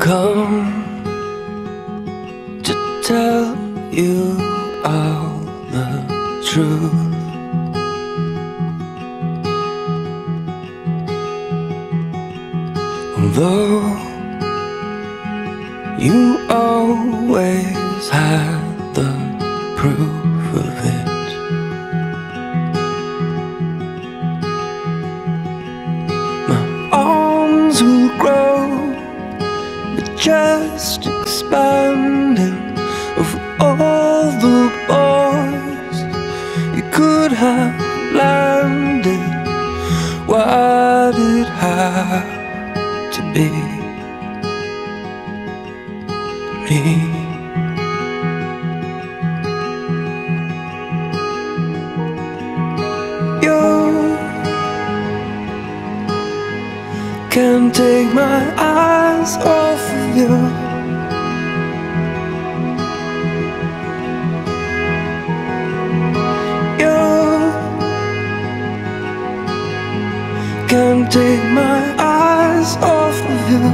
come to tell you all the truth. Although you always had the proof of it, my arms will grow, but just expanding of all the boys you could have landed. Why did it have to be me? You can't take my eyes off of you. You can't take my eyes off of you.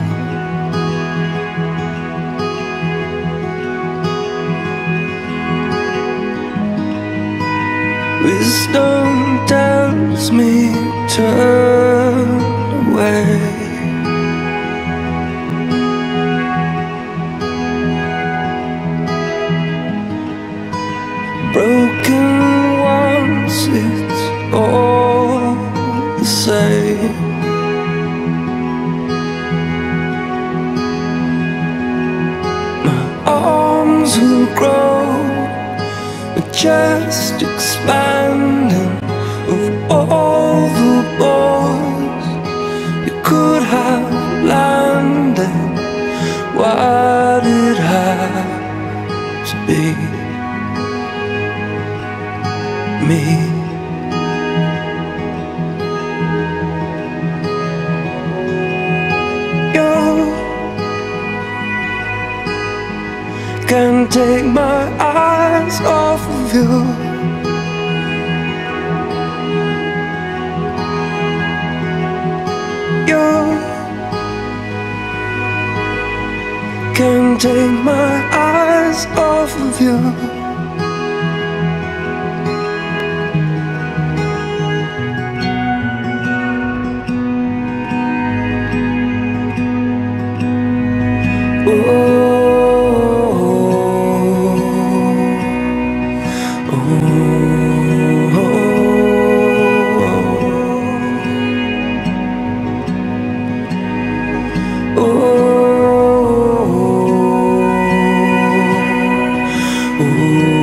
Wisdom tells me turn away. Broken once, it's all the same. My arms will grow, but just expanding of all the boys you could have landed. Why did it have to be me? You can't take my eyes off of you. You can't take my eyes off of you. Ooh.